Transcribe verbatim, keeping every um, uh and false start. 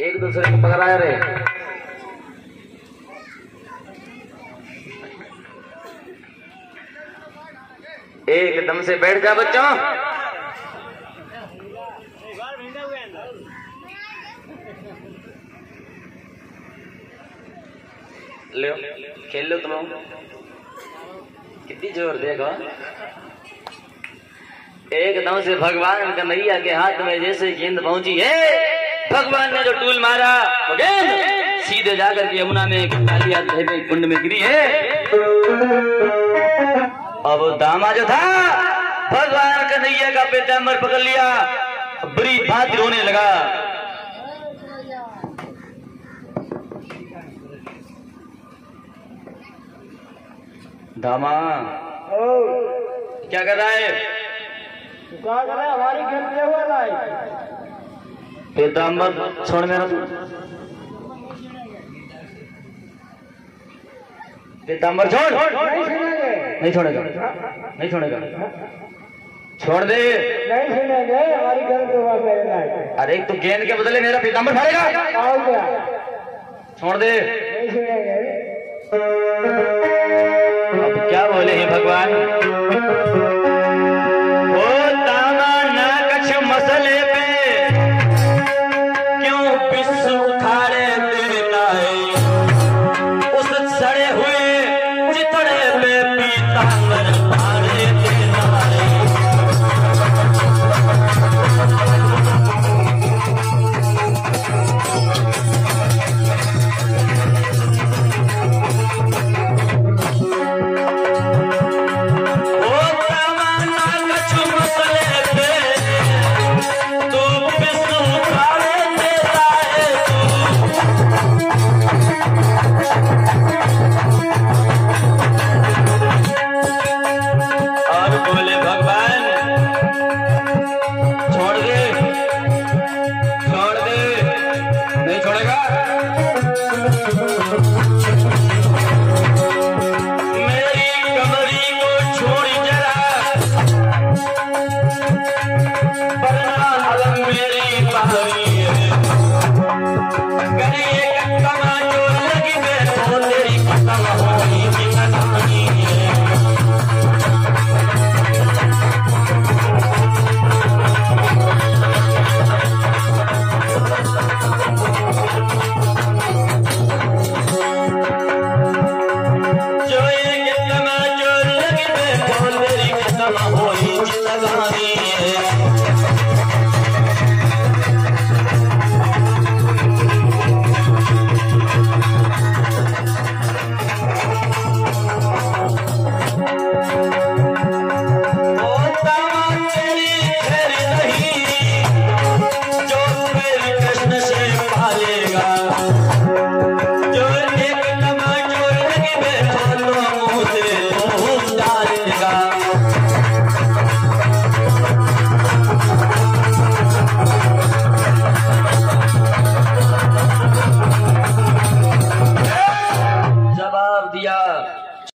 एक दूसरे को पकड़ाया रे। एकदम से बैठ जा बच्चों। लो खेल लो तुम। कितनी जोर देखो। एकदम से भगवान कन्हैया के हाथ में जैसे गेंद पहुंची है, भगवान ने जो टूल मारा वो गेंद सीधे जाकर के यमुना में कुंड में गिरी है। अब दामा जो था भगवान कन्हैया का पीतांबर पकड़ लिया, बुरी बात रोने लगा। दामा क्या कर रहा है? क्या कर रहा है? हमारी गेंद ले हुआ भाई। पीतांबर छोड़ मेरा। पीतांबर छोड़। नहीं छोड़ेगा, नहीं छोड़ेगा, छोड़ दे। नहीं सुनेंगे, हमारी गेंद ले हुआ। अरे तो गेंद के बदले मेरा पीतांबर फाड़ेगा। छोड़ दे। नहीं सुनेंगे। अब क्या बोले हैं भगवान? ओ दामा ना कछ मसले पे क्यों विश्व उखाड़े देना है, उस सड़े हुए चितड़े पे पीतांबर फाड़े देना है। हो